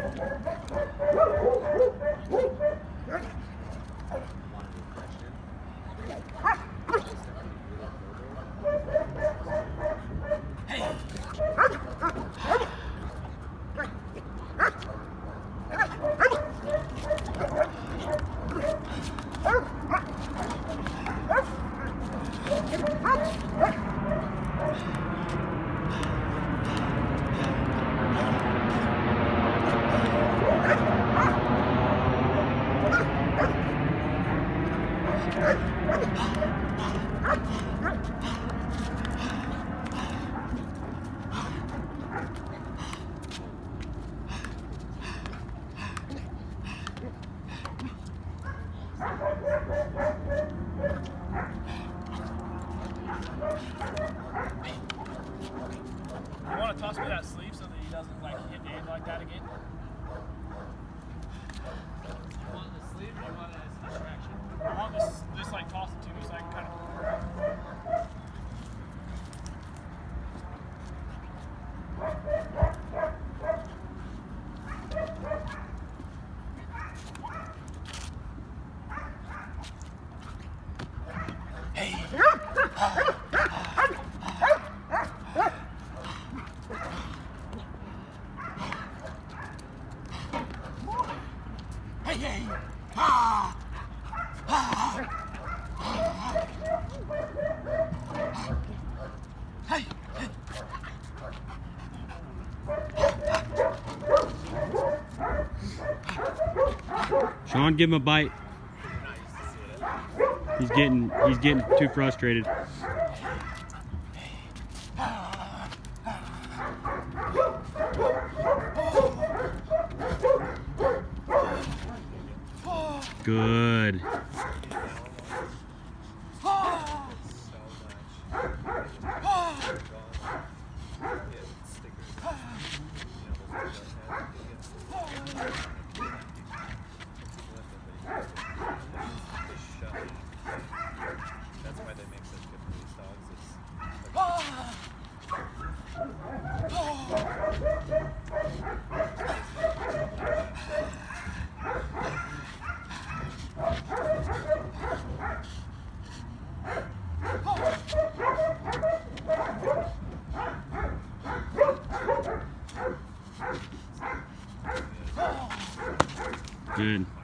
You want to toss me that sleeve so that he doesn't like hit Dave like that again? You want the sleeve or you want it as a distraction? I want this like toss it to me so I can kind of. Hey! Hey, hey! Ah! Ah! Hey! Hey! Sean, give him a bite. He's getting too frustrated. Good. That's why they make such good police dogs. Good.